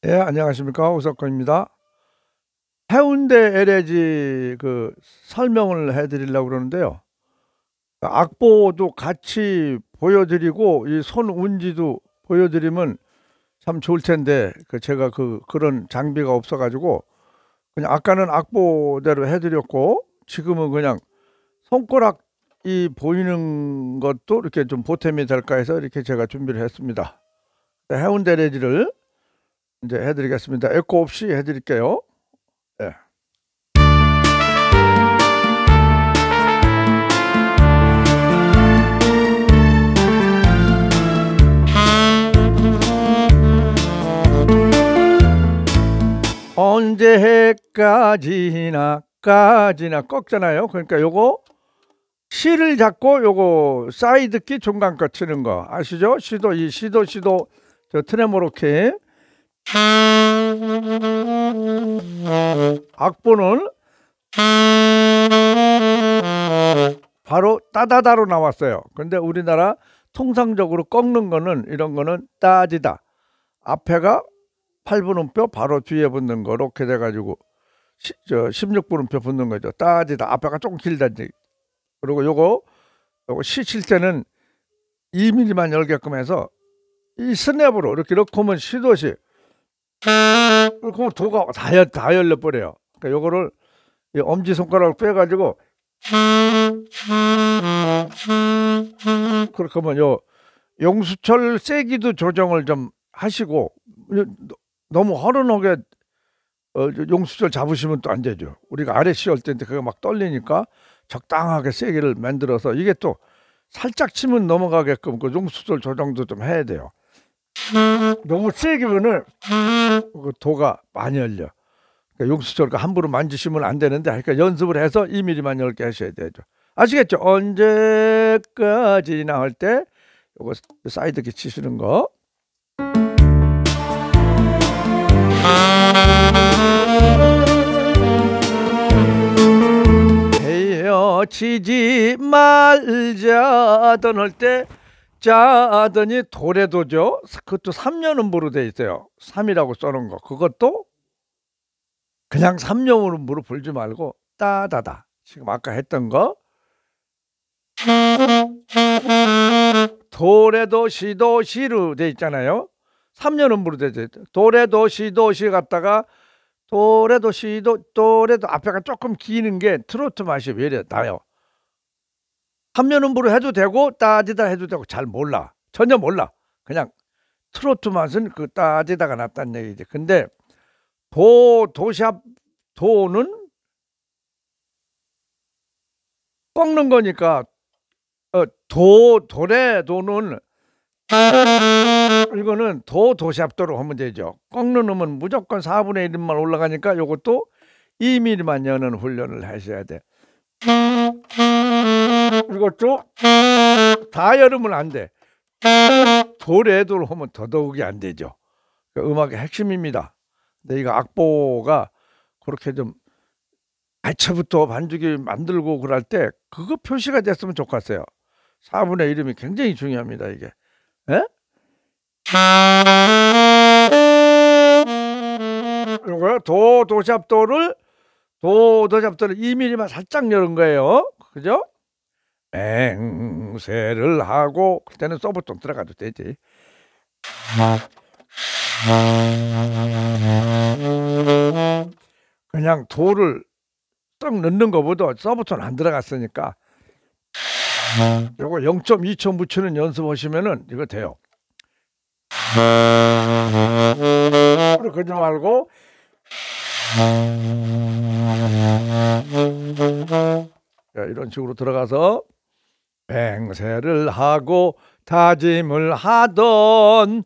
예, 안녕하십니까. 오석권입니다. 해운대 LG 설명을 해드리려고 그러는데요. 악보도 같이 보여드리고 이 손운지도 보여드리면 참 좋을 텐데 제가 그런 장비가 없어가지고 그냥 아까는 악보대로 해드렸고 지금은 그냥 손가락이 보이는 것도 이렇게 좀 보탬이 될까 해서 이렇게 제가 준비를 했습니다. 해운대 LG를 이제 해드리겠습니다. 에코 없이 해드릴게요. 예. 언제까지나 꺾잖아요. 그러니까 요거 시를 잡고 요거 사이드키 중간 거 치는 거 아시죠? 시도 저 트레모로키. 악보는 바로 따다다로 나왔어요. 근데 우리나라 통상적으로 꺾는 거는 이런 거는 따지다. 앞에가 8분음표 바로 뒤에 붙는 거 이렇게 돼가지고 16분음표 붙는 거죠. 따지다. 앞에가 조금 길다지. 그리고 요거 시 칠 때는 2mm만 열게끔 해서 이 스냅으로 이렇게 넣고 하면 시도시 그렇게 하면 도가 다 열려버려요. 그러니까 요거를 엄지손가락을 빼가지고 그렇게 하면 용수철 세기도 조정을 좀 하시고 너무 허름하게 용수철 잡으시면 또 안 되죠. 우리가 아래 씌울 때인데 그게 막 떨리니까 적당하게 세기를 만들어서 이게 또 살짝 치면 넘어가게끔 그 용수철 조정도 좀 해야 돼요. 너무 세게면은 그 도가 많이 열려. 그러니까 용수철 함부로 만지시면 안 되는데 그러니까 연습을 해서 2mm만 열게 하셔야 되죠. 아시겠죠? 언제까지나 할 때 요거 사이드키 치시는 거. 헤어지지 말자던 할 때 짜더니 도래도죠. 그것도 3년음부로 돼 있어요. 3이라고 써놓은 거. 그것도 그냥 3년음부로 불지 말고 따다다. 지금 아까 했던 거. 도래도 시도 시로 돼 있잖아요. 3년음부로 돼 있어요. 도래도 시도 시 갔다가 도래도 시도 도래도 앞에가 조금 기는 게 트로트 맛이 왜 이래 나요. 3년음부로 해도 되고 따지다 해도 되고 잘 몰라. 전혀 몰라. 그냥 트로트 맛은 그 따지다가 낫다는 얘기지. 근데 도샵 도는 꺾는 거니까 도래도는 이거는 도샵도로 하면 되죠. 꺾는 놈은 무조건 4분의 1만 올라가니까 요것도 2mm만 여는 훈련을 하셔야 돼. 이것도 다 열으면 안 돼. 도래도로 하면 더더욱이 안 되죠. 음악의 핵심입니다. 근데 이거 악보가 그렇게 좀 애초부터 반주기 만들고 그럴 때 그거 표시가 됐으면 좋겠어요. 4분의 1이 굉장히 중요합니다. 이게. 에? 이거요? 도샵도를 2mm만 살짝 열은 거예요. 그죠? 맹세를 하고 그때는 소프톤 들어가도 되지. 그냥 도를 딱 넣는 것보다 소프톤 안 들어갔으니까 요거 0.2초 묻히는 연습하시면은 이거 돼요. 그러지 말고 이런 식으로 들어가서 맹세를 하고 다짐을 하던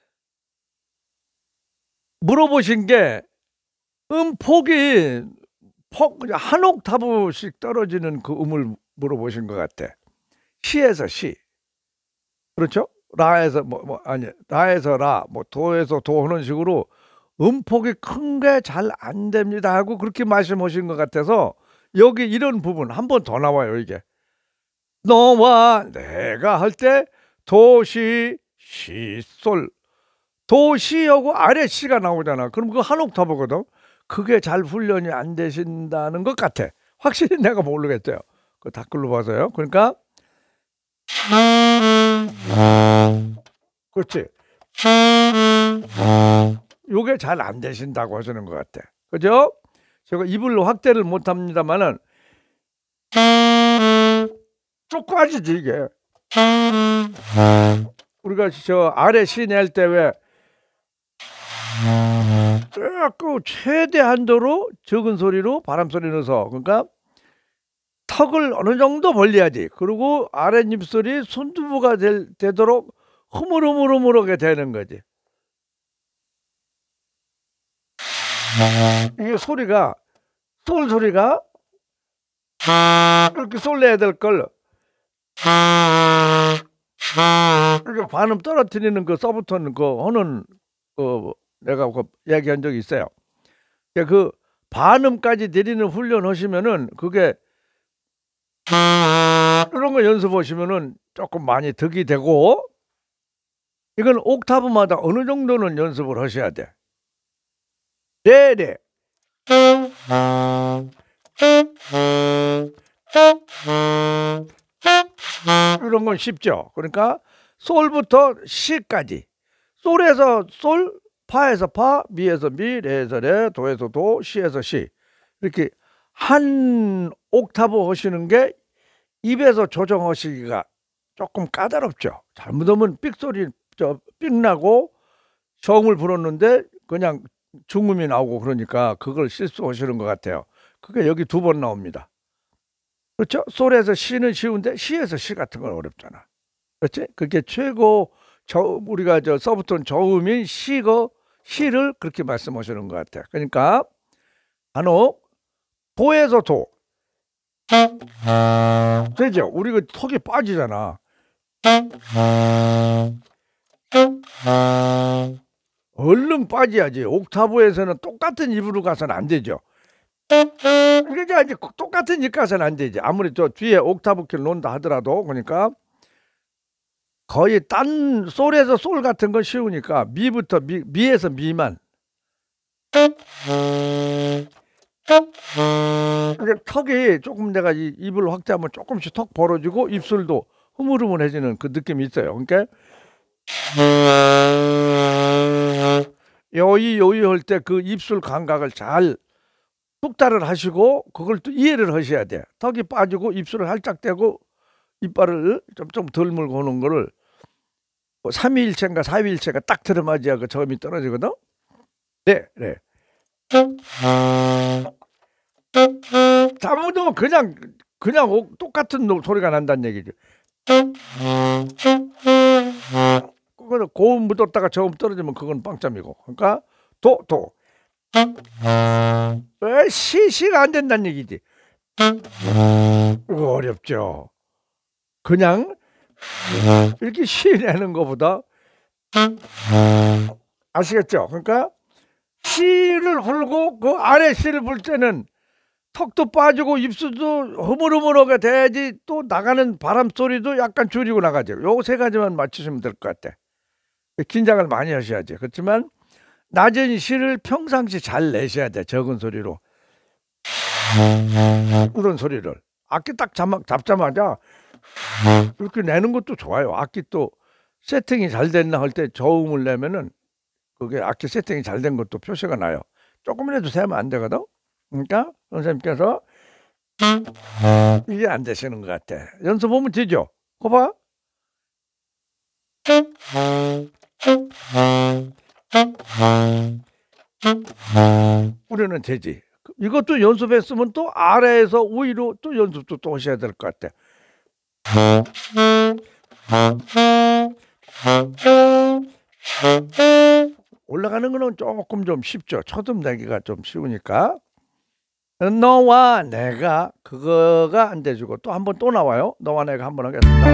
물어보신 게 음폭이 한 옥타브씩 떨어지는 그 음을 물어보신 것 같아. 시에서 시. 그렇죠? 라에서 라에서 라, 도에서 도 하는 식으로 음폭이 큰 게 잘 안 됩니다 하고 그렇게 말씀하신 것 같아서 여기 이런 부분 한 번 더 나와요. 이게 너와 내가 할 때 도시 시솔 도 C하고 아래 C가 나오잖아. 그럼 그거 한 옥타브거든. 그게 잘 훈련이 안 되신다는 것 같아. 확실히 내가 모르겠어요. 그 댓글로 봐서요. 그러니까 그렇지. 요게 잘 안 되신다고 하시는 것 같아. 그죠? 제가 입을 확대를 못 합니다만은 쭉 빠지지 이게. 우리가 저 아래 C 낼 때 왜 조금 최대 한도로 적은 소리로 바람 소리 넣어서, 그러니까 턱을 어느 정도 벌려야지. 그리고 아랫입술이 손두부가 되도록 흐물흐물흐물하게 되는 거지. 이게 소리가 솔 소리가 이렇게 솔 내야 될 걸 이렇게 반음 떨어뜨리는 그 서브톤 그 하는 그 내가 그 얘기한 적이 있어요. 그 반음까지 내리는 훈련 하시면은 그게 이런 거 연습하시면은 조금 많이 득이 되고, 이건 옥타브마다 어느 정도는 연습을 하셔야 돼. 네네. 이런 건 쉽죠. 그러니까 솔부터 C까지. 솔에서 솔, 파에서 파, 미에서 미, 레에서 레, 도에서 도, C에서 C. 이렇게 한 옥타브 하시는 게 입에서 조정하시기가 조금 까다롭죠. 잘못하면 삑소리 삑 나고 저음을 불었는데 그냥 중음이 나오고, 그러니까 그걸 실수하시는 것 같아요. 그게 여기 2번 나옵니다. 그렇죠? 솔에서 C는 쉬운데 C에서 C 같은 건 어렵잖아. 그렇지? 그게 최고 우리가 저 서브톤 저음인 C를 그렇게 말씀하시는 것 같아. 그러니까 간혹 도에서 도 되죠? 우리가 턱이 빠지잖아. 얼른 빠져야지. 옥타브에서는 똑같은 입으로 가서는 안 되죠. 그러니까 이제 똑같은 입 가서는 안 되지. 아무리 저 뒤에 옥타브 키를 놓는다 하더라도. 그러니까 거의 딴 솔에서 솔 같은 건 쉬우니까 미부터 미에서 미만. 턱이 조금 내가 입을 확대하면 조금씩 턱 벌어지고 입술도 흐물흐물해지는 그 느낌이 있어요. 그러니까 요이 할 때 그 입술 감각을 잘 숙달을 하시고 그걸 또 이해를 하셔야 돼. 턱이 빠지고 입술을 살짝 떼고 이빨을 좀 덜 물고 오는 거를 3위일체인가 4위일체가 딱 들어맞아야 그 저음이 떨어지거든. 네. 잘못하면 그냥 똑같은 소리가 난다는 얘기죠. 그거는 고음 묻었다가 저음 떨어지면 그건 빵점이고. 그러니까 도 C가 안 된다는 얘기지. 이거 어렵죠. 그냥 이렇게 C 내는 것보다, 아시겠죠? 그러니까 C를 불고 그 아래 C를 불 때는 턱도 빠지고 입술도 흐물흐물하게 돼야지 또 나가는 바람 소리도 약간 줄이고 나가죠. 요 3가지만 맞추시면 될 것 같아. 긴장을 많이 하셔야지. 그렇지만 낮은 C를 평상시 잘 내셔야 돼. 적은 소리로. 그런 소리를 악기 딱 잡자마자 이렇게 내는 것도 좋아요. 악기 또 세팅이 잘 됐나 할 때 저음을 내면은 그게 악기 세팅이 잘 된 것도 표시가 나요. 조금이라도 세면 안 되거든. 그러니까 선생님께서 이게 안 되시는 것 같아. 연습하면 되죠. 거봐. 우리는 되지. 이것도 연습했으면 또 아래에서 위로 또 연습도 또 하셔야 될 것 같아. 올라가는 거는 조금 좀 쉽죠. 초음 내기가 좀 쉬우니까. 너와 내가 그거가 안 돼주고 또 한 번 또 나와요. 너와 내가 한 번 하겠습니다.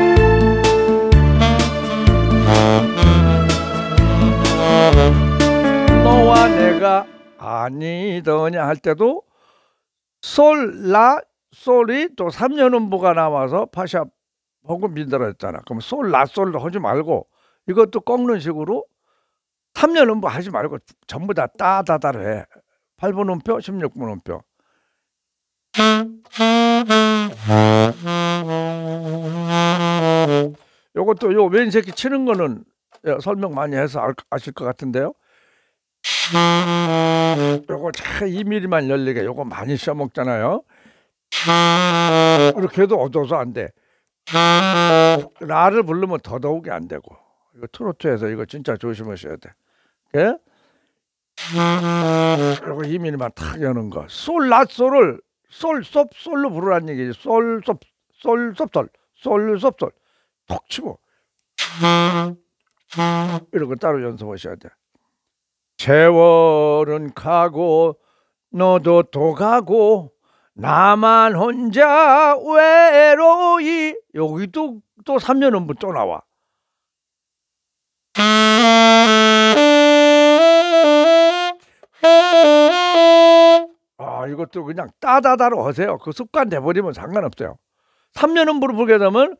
너와 내가 아니더냐 할 때도 솔, 라, 솔이 또 3년음부가 나와서 파샵 혹은 민들어 했잖아. 그럼 솔, 라, 솔로 하지 말고 이것도 꺾는 식으로 3년 음보 하지 말고 전부 다 따다다로 해. 8분 음표, 16분 음표. 요것도 요 왼새끼 치는 거는 설명 많이 해서 아실 것 같은데요. 요거 차 2mm만 열리게 요거 많이 씌워먹잖아요. 이렇게 해도 어두워서 안 돼. 라를 부르면 더더욱이 안 되고. 이거 트로트에서 이거 진짜 조심하셔야 돼. 예? 요거 2mm만 탁 여는 거. 솔, 라, 솔을 솔, 솝, 솔로 부르라는 얘기지. 솔, 솝, 솔, 솝, 솔, 솔, 솝, 솔. 톡 치고. 이런 거 따로 연습하셔야 돼. 세월은 가고 너도 또 가고 나만 혼자 외로이. 여기도 또 3년 음부 또 나와. 이것도 그냥 따다다로 하세요. 그 습관 돼버리면 상관없어요. 3년 음부로 보게 되면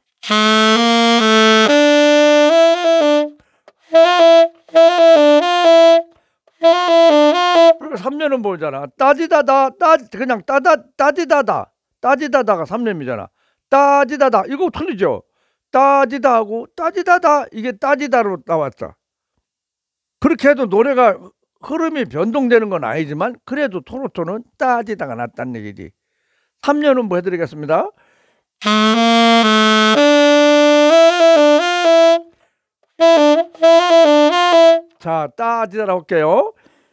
3년 음부잖아. 따지다다, 그냥 따지다다, 따지다다가 3년이잖아. 따지다다, 이거 틀리죠? 따지다 하고 따지다다, 이게 따지다로 나왔어. 그렇게 해도 노래가 흐름이 변동되는 건 아니지만 그래도 트로트는 따지다가 낫다는 얘기지. 3년 음부 해드리겠습니다. 자, 따지다라 할게요.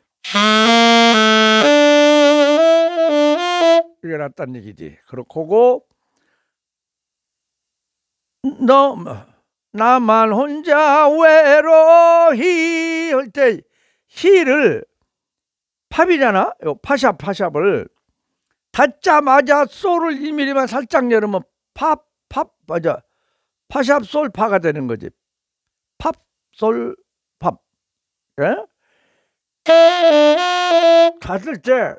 이게 낫다는 얘기지. 그렇고 너 나만 혼자 외로이 할 때 히를 팝이잖아. 요 파샵을 닫자마자 솔을 2mm만 살짝 열으면 팝 맞아. 파샵 솔 파가 되는 거지. 팝 솔 팝. 예? 닫을 때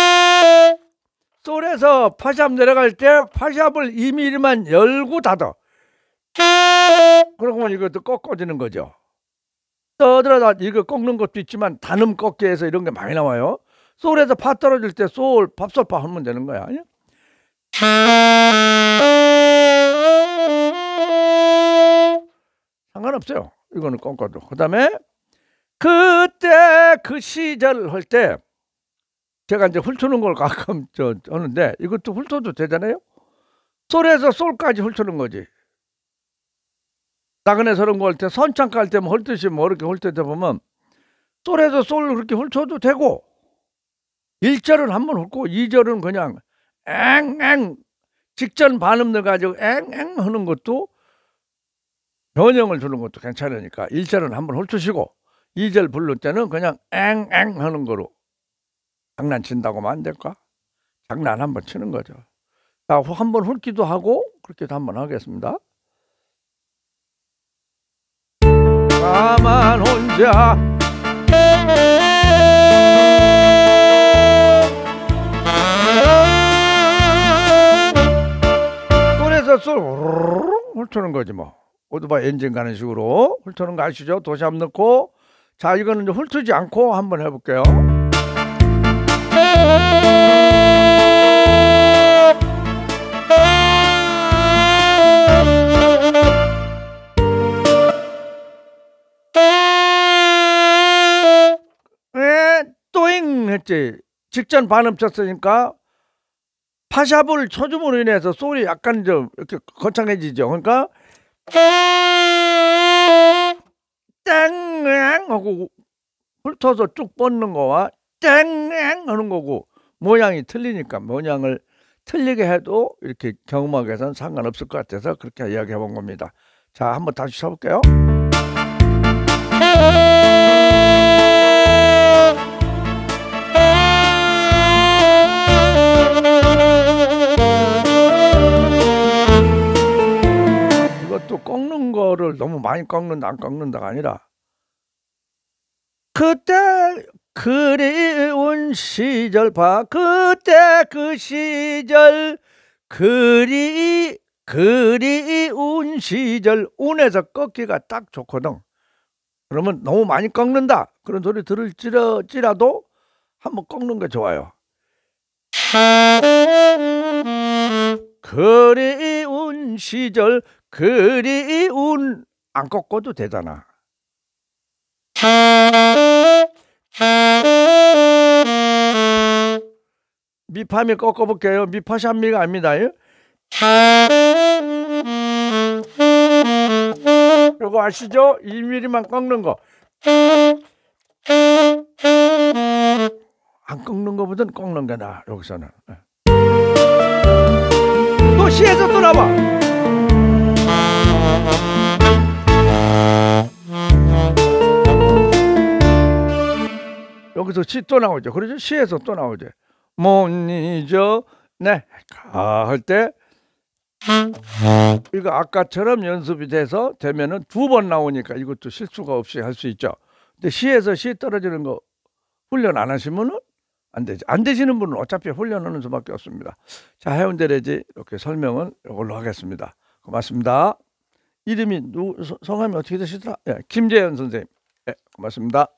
솔에서 파샵 내려갈 때 파샵을 2mm만 열고 닫아. 그러면 이것도 꺾어지는 거죠. 떠들어다 이거 꺾는 것도 있지만 단음 꺾기 해서 이런 게 많이 나와요. 솔에서 파 떨어질 때 솔, 팝솔파 하면 되는 거야. 아니야? 상관없어요. 이거는 꺾어도. 그 다음에 그때 그 시절 할 때 제가 이제 훑는 걸 가끔 하는데 이것도 훑어도 되잖아요. 솔에서 솔까지 훑는 거지. 나그네 서른 거 할 때 선창가 할 때면 훑듯이 뭐 이렇게 훑을 때 보면 솔에서 솔 그렇게 훑어도 되고 1절은 한번 훑고 2절은 그냥 앵앵 직전 반음 넣어가지고 앵앵 하는 것도 변형을 주는 것도 괜찮으니까 1절은 한번 훑으시고 2절 부를 때는 그냥 앵앵 하는 거로 장난친다고 하면 안 될까? 장난 한번 치는 거죠. 자, 한번 훑기도 하고 그렇게도 한번 하겠습니다. 나만 혼자 솔에서 솔 훑는 거지 뭐. 오토바이 엔진 가는 식으로 훑는 거 아시죠? 도시압 넣고. 자, 이거는 이제 훑지 않고 한번 해볼게요. 또잉 했지. 직전 반음 쳤으니까 파샵을 쳐줌으로 인해서 소리 약간 좀 이렇게 거창해지죠. 그러니까 땡 하고 훑어서 쭉 뻗는 거와 땡 하는 거고 모양이 틀리니까 모양을 틀리게 해도 이렇게 경음하게 해서는 상관없을 것 같아서 그렇게 이야기해 본 겁니다. 자, 한번 다시 쳐볼게요. 이것도 꺾는 거를 너무 많이 꺾는다 안 꺾는다가 아니라 그때 그리운 시절 봐. 그때 그 시절 그리운 시절 운에서 꺾기가 딱 좋거든. 그러면 너무 많이 꺾는다 그런 소리 들을지라도 한번 꺾는 게 좋아요. 그리운 시절 그리운 안 꺾어도 되잖아. 미파미 꺾어볼게요. 미파샴미가 아닙니다. 이거 아시죠? 1mm만 꺾는 거. 안 꺾는 거보단 꺾는 게 나아. 여기서는 또 시에서 또 나와. 여기서 시 또 나오죠. 그러죠? 시에서 또 나오죠. 못 잊어 내가 할 때 이거 아까처럼 연습이 돼서 되면은 2번 나오니까 이것도 실수가 없이 할 수 있죠. 근데 시에서 시 떨어지는 거 훈련 안 하시면은 안 되죠. 안 되시는 분은 어차피 훈련하는 수밖에 없습니다. 자, 해운대래지 이렇게 설명은 이걸로 하겠습니다. 고맙습니다. 이름이 성함이 어떻게 되시더라? 예, 김재현 선생님. 예, 고맙습니다.